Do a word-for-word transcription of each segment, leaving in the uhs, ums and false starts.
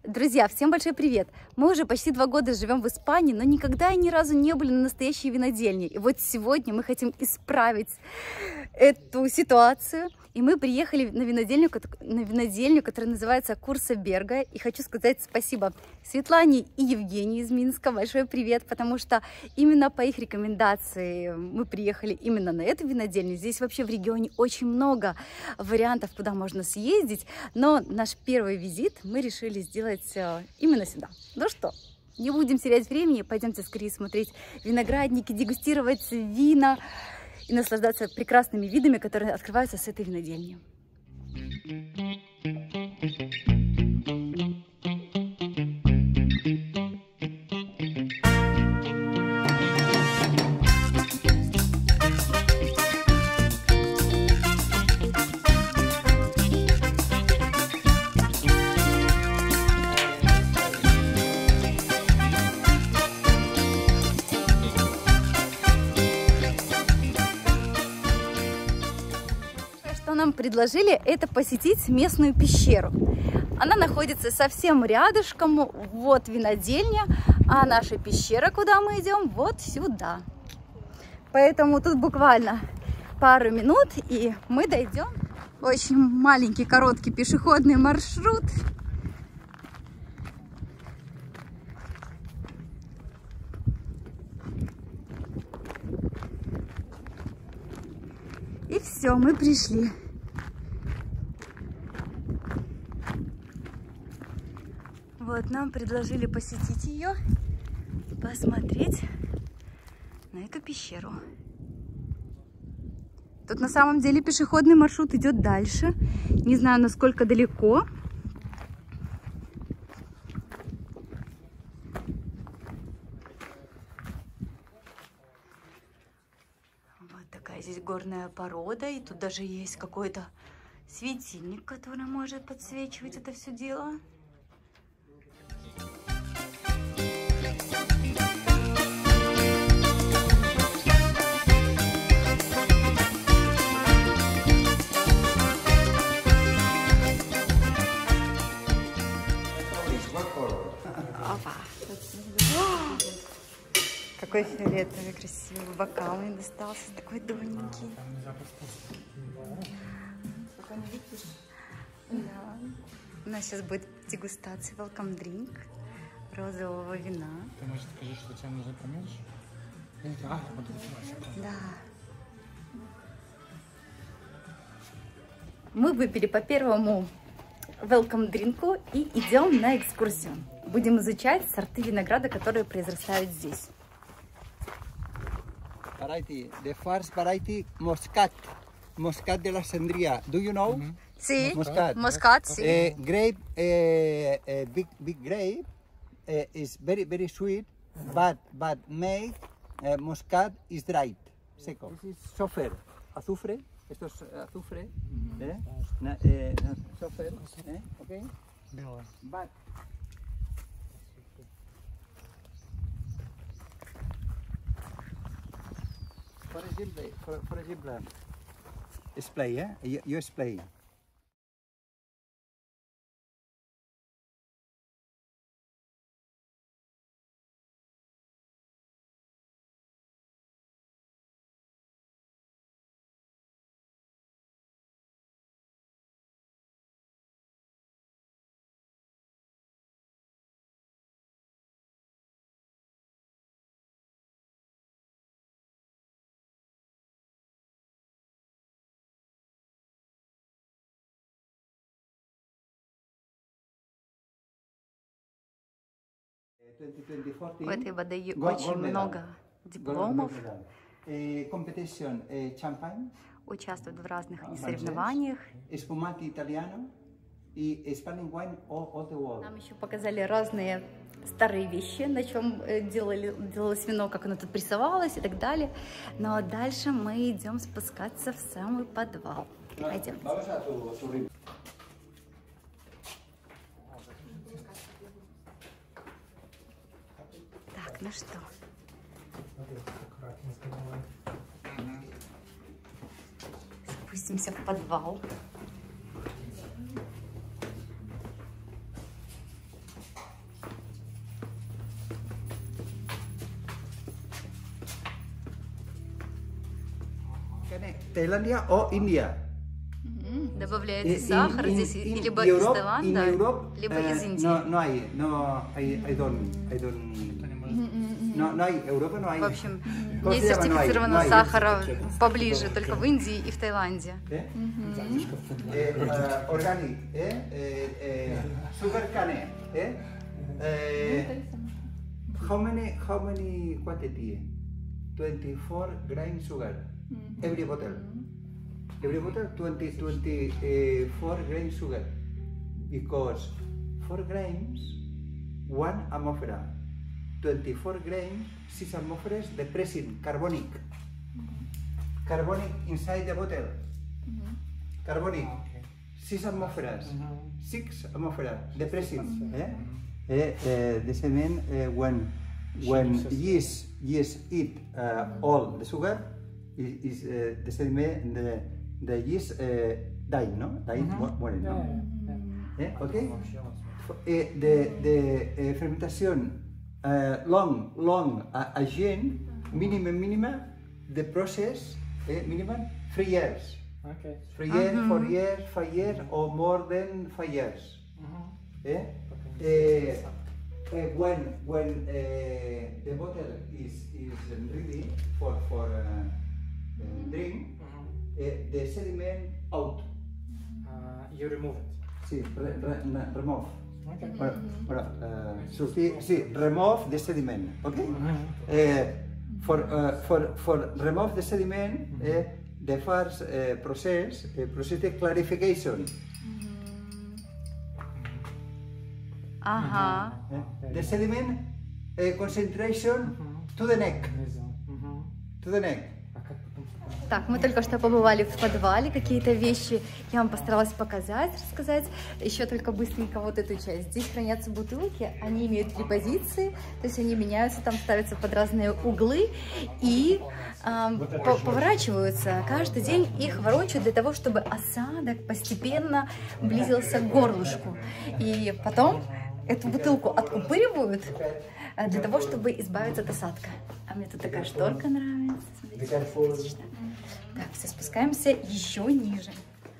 Друзья, всем большой привет! Мы уже почти два года живем в Испании, но никогда и ни разу не были на настоящей винодельне. И вот сегодня мы хотим исправить эту ситуацию. И мы приехали на винодельню, на винодельню, которая называется Курса Берга. И хочу сказать спасибо Светлане и Евгению из Минска. Большой привет, потому что именно по их рекомендации мы приехали именно на эту винодельню. Здесь вообще в регионе очень много вариантов, куда можно съездить. Но наш первый визит мы решили сделать именно сюда. Ну что, не будем терять времени, пойдемте скорее смотреть виноградники, дегустировать вина и наслаждаться прекрасными видами, которые открываются с этой винодельни. Что нам предложили, это посетить местную пещеру. Она находится совсем рядышком, вот винодельня, а наша пещера, куда мы идем, вот сюда. Поэтому тут буквально пару минут, и мы дойдем. Очень маленький, короткий пешеходный маршрут. И все, мы пришли. Вот, нам предложили посетить ее, посмотреть на эту пещеру. Тут на самом деле пешеходный маршрут идет дальше. Не знаю, насколько далеко. Здесь горная порода, и тут даже есть какой-то светильник, который может подсвечивать это все дело. Опа. Какой фиолетовый красивый бокал мне достался, такой тоненький. Да. У нас сейчас будет дегустация welcome drink розового вина. Ты, может, скажи, что тебе нужно поменьше? А, да. Мы выпили по первому welcome drink и идем на экскурсию. Будем изучать сорты винограда, которые произрастают здесь. Variety, the first variety, Muscat, Muscat de la Sandria. Do you know? Mm-hmm. Sí, Muscat. Muscat, sí. Uh, grape, uh, uh, big big grape, uh, is very very sweet, but but made uh, Muscat is dried, seco. This is sulfur, azufre. Esto es azufre, mm-hmm. eh? Na, eh, sulfur, eh? Okay. But For example, for, for example, display, yeah? You, you display. У этой воды очень много дипломов. Участвуют в разных соревнованиях. Нам еще показали разные старые вещи, на чем делали, делалось вино, как оно тут прессовалось и так далее. Но дальше мы идем спускаться в самый подвал. Пойдемте. Так, ну что? Спустимся в подвал. Tailandia or India. Добавляется сахар здесь либо из Таиланда, либо из Индии. No, no hay, no, I, I don't, I don't. No, no hay, Europa no hay. В общем, нет сертифицированного сахара поближе, только в Индии и в Таиланде. Organic, sugar cane, how many, how many quantity? twenty-four grain sugar, every bottle. Every bottle twenty, twenty-four grain sugar, because four grains, one atmosphere. twenty-four grains, six atmospheres, depressing, carbonic. Carbonic inside the bottle. Carbonic, six atmospheres, six atmospheres, depressing. Eh? Eh, uh, the semen, uh, when when yeast yeast eat uh, all the sugar, is, is uh, the semen the the yeast uh, die, no? Die, mueren, no? Eh? Okay. Uh, the the uh, fermentation uh, long long uh, again minimum minimum the process uh, minimum three years. Okay. Three years, uh-huh. four years, five years, or more than five years. Uh-huh. Eh? Okay. Uh, uh, when when uh, the bottle is is ready for for uh, uh, drink, uh-huh. uh, the sediment out. Uh, you remove it. Sí, re, re, re, remove. Okay. Voilà, voilà. Uh, so, sí, sí, remove the sediment. Okay. Uh-huh. Uh, for uh, for for remove the sediment. Uh-huh. uh, The first uh, process, uh, process the clarification. Ага. Uh, the sediment uh, concentration to the neck. To the neck. Так, мы только что побывали в подвале, какие-то вещи я вам постаралась показать, рассказать. Еще только быстренько вот эту часть. Здесь хранятся бутылки, они имеют три позиции, то есть они меняются, там ставятся под разные углы и э, по поворачиваются. Каждый день их ворочают для того, чтобы осадок постепенно близился к горлышку. И потом эту бутылку откупыривают для того, чтобы избавиться от осадка. А мне тут такая шторка нравится. Смотрите, так, все, спускаемся еще ниже.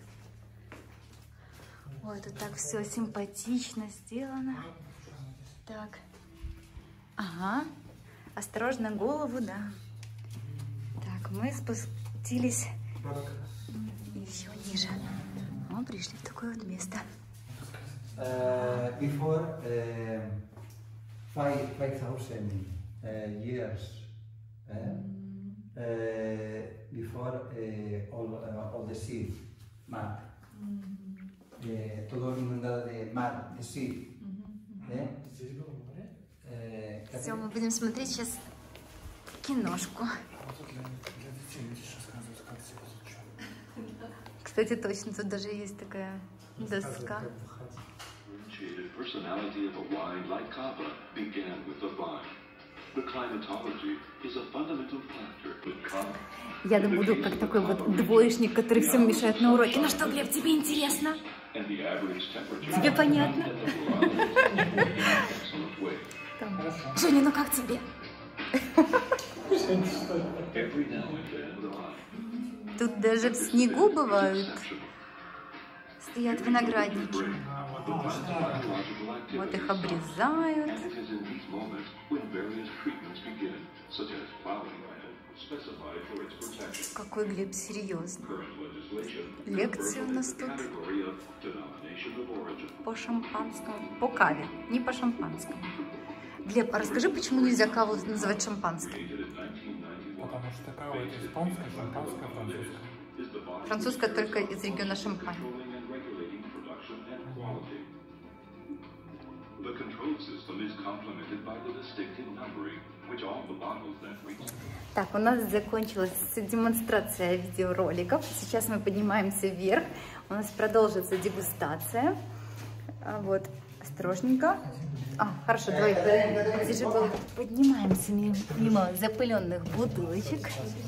Ой, тут так все симпатично сделано. Так. Ага. Осторожно, голову, да. Так, мы спустились еще ниже. О, пришли в такое вот место. Uh, before uh, five five thousand uh, years, uh, uh, before uh, all uh, all the sea, mar, uh, todo inundado de mar, de sea. Все, мы будем смотреть сейчас киношку. Кстати, точно, тут даже есть такая доска. The personality of a wine like Cava began with the vine. The climatology is a fundamental factor with Cava. Я буду как такой вот двоечник, который всем мешает на уроке. Ну что, Глеб, тебе интересно? Тебе понятно? Женя, ну как тебе? Тут даже в снегу бывают. Стоят виноградники. Вот их обрезают. Какой Глеб серьезный. Лекции у нас тут по шампанскому, по каве, не по шампанскому. Глеб, а расскажи, почему нельзя каву называть шампанским? Потому что кава это испанская, шампанская, французская. Французская только из региона Шампань. Так, у нас закончилась демонстрация видеороликов. Сейчас мы поднимаемся вверх. У нас продолжится дегустация. Вот, осторожненько. А, хорошо, давай. Держи голову. Поднимаемся мимо, мимо запыленных бутылочек.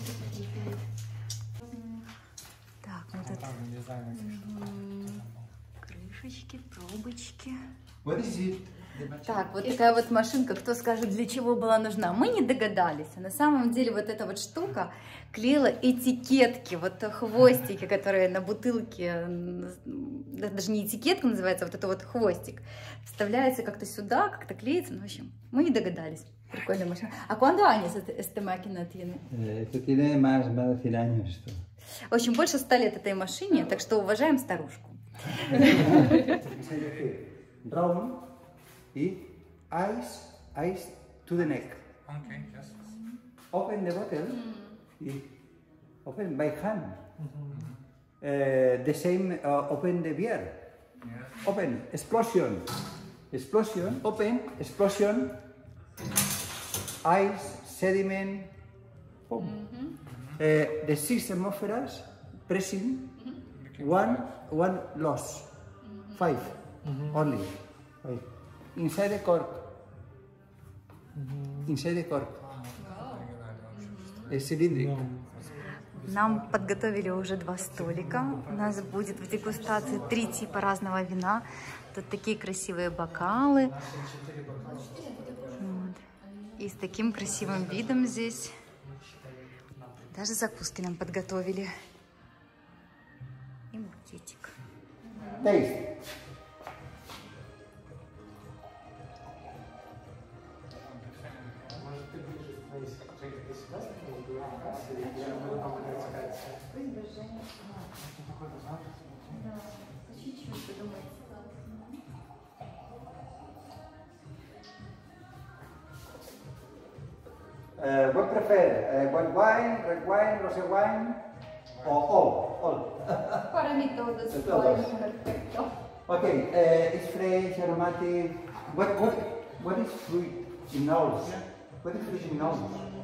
Так, вот это. Крышечки, пробочки. What is it? Так, вот такая вот машинка, кто скажет, для чего была нужна? Мы не догадались. А на самом деле вот эта вот штука клеила этикетки, вот хвостики, которые на бутылке, даже не этикетка называется, а вот это вот хвостик, вставляется как-то сюда, как-то клеится, ну, в общем, мы не догадались. Прикольная машина. А cuántos años esta máquina tiene? Esto tiene más, más de cien años esto. В общем, больше ста лет этой машине, так что уважаем старушку. Round y ice, ice to the neck. Okay, yes. Open the bottle y open by hand. Uh, the same, uh, open the beer. Yes. Open, explosion. Explosion, open, explosion. Ice, sediment. Boom. Uh, the six atmospheres pressing. One, one loss. Five only. Five. Inside the cork. Inside the cork. It's cylindric. Нам подготовили уже два столика. У нас будет в дегустации три типа разного вина. Тут такие красивые бокалы. Вот. И с таким красивым видом здесь. Даже закуски нам подготовили. И букетик. Taste. Uh, what prefer? Uh, white wine, red wine, rosé wine, or all? All. Para mí todo es perfecto. Okay, uh, it's fresh, aromatic. What, what, what is fruit in nose? What is fruit in nose?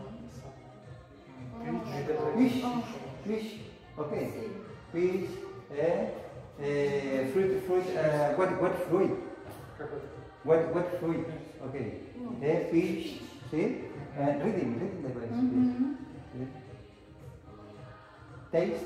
Fish. Fish. Okay. Fish. Eh? Uh, fruit. Fruit. Uh, what? What fruit? What? What fruit? Okay. Eh? Fish. See? Uh, reading. Reading the place. Mm-hmm. Taste.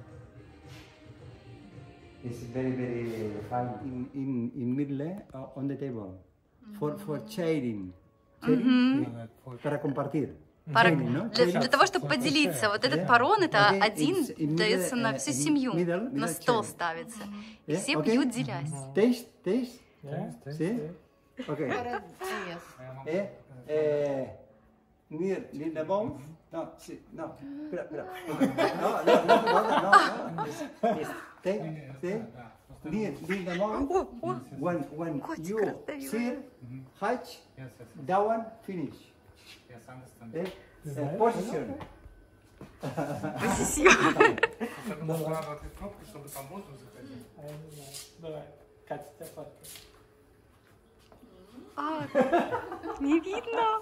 It's very, very fine. In in in middle uh, on the table for for sharing. Sharing. Mm-hmm. Para compartir. Пара... Sharing, no? для, Sharing. для того, чтобы поделиться. Вот этот Yeah. парон, это Okay, один it's in дается middle, на uh, всю in семью. middle, На middle стол sharing. ставится. И Yeah, все okay. пьют, делясь. Taste, taste. Yes, yes, See? yes. Okay. Eh? Eh, near, near the mouth. No, see, no. Espera, espera. No, no, no, no, no, no. It's, it's, take, see? Near, near the mouth. When, when Котик you раздавил. see, hatch, Yes, yes, yes. that one finish. Yes, understand. Eh? Uh, position. Особенно надо открыть кнопку, чтобы там воздух заходил. А я не знаю. Давай, Катя, тебя фоткай. А, не видно.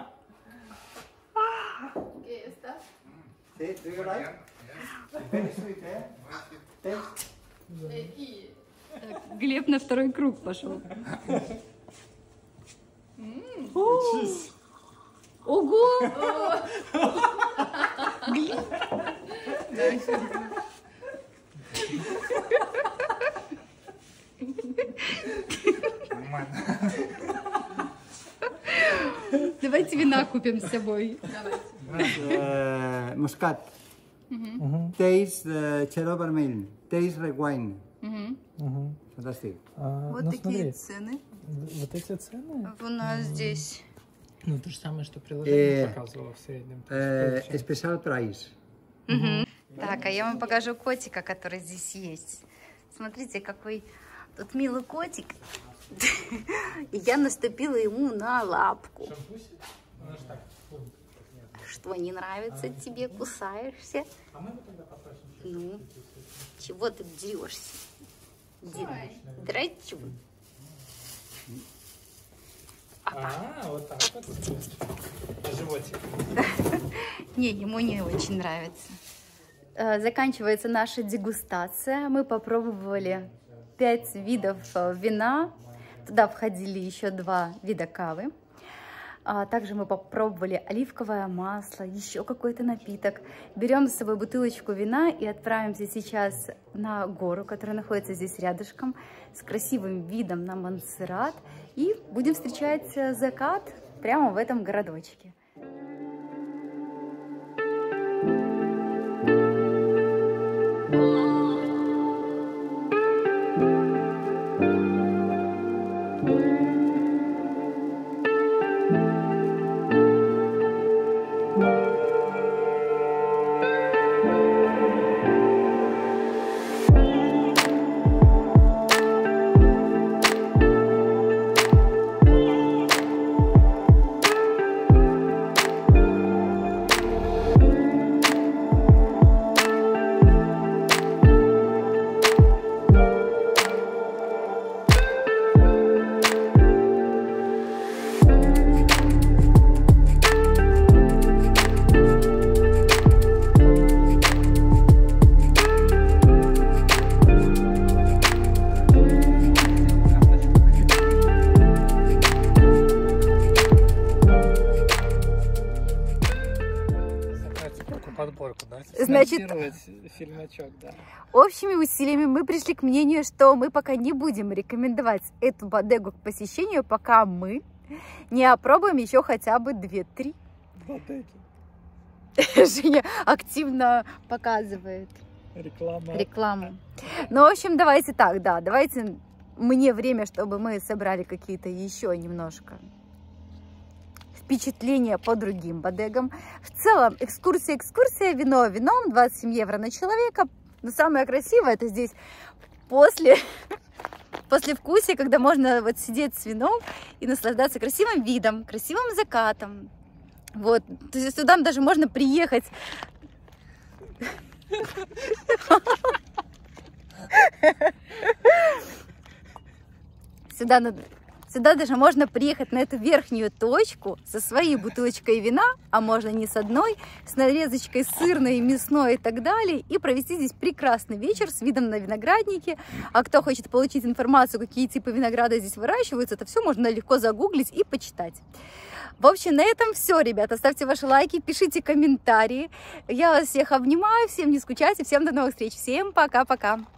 See, do you like? Very sweet, eh? Taste. Глеб на второй круг пошел. О! Ого! Глеб. Нормально. Давайте вина купим с собой. Uh, Muscat. Taste uh, Chero Vermell. Taste red wine. Fantastic. А, Вот ну, такие смотри, цены вот эти цены, у нас здесь. ну, то же самое, что приложение Э, показывало в среднем. То Uh, есть, получается, special price. Так, а я вам покажу котика, который здесь есть. Смотрите, какой тут милый котик. И я наступила ему на лапку. шампуси? Ну, аж так, фу. Что, не нравится тебе? Кусаешься? А мы его тогда попросим. Ну, чего ты дерешься? Драчу. А, вот так вот. На животик. Не, ему не очень нравится. Э, Заканчивается наша дегустация. Мы попробовали пять видов э, вина. Туда входили еще два вида кавы. А также мы попробовали оливковое масло, еще какой-то напиток. Берем с собой бутылочку вина и отправимся сейчас на гору, которая находится здесь рядышком, с красивым видом на Монсеррат. И будем встречать закат прямо в этом городочке. Подборку, да? Значит, фильмачок, да. общими усилиями мы пришли к мнению, что мы пока не будем рекомендовать эту бодегу к посещению, пока мы не опробуем еще хотя бы две-три бодеги. Женя активно показывает Реклама. рекламу. Ну, в общем, давайте так, да, давайте мне время, чтобы мы собрали какие-то еще немножко впечатления по другим бодегам. В целом, экскурсия, экскурсия, вино вином, двадцать семь евро на человека. Но самое красивое это здесь после, после вкусия, когда можно вот сидеть с вином и наслаждаться красивым видом, красивым закатом. Вот, то есть сюда даже можно приехать. Сюда надо... Сюда даже можно приехать на эту верхнюю точку со своей бутылочкой вина, а можно не с одной, с нарезочкой сырной, мясной и так далее, и провести здесь прекрасный вечер с видом на виноградники. А кто хочет получить информацию, какие типы винограда здесь выращиваются, это все можно легко загуглить и почитать. В общем, на этом все, ребята. Ставьте ваши лайки, пишите комментарии. Я вас всех обнимаю, всем не скучайте, всем до новых встреч. Всем пока-пока.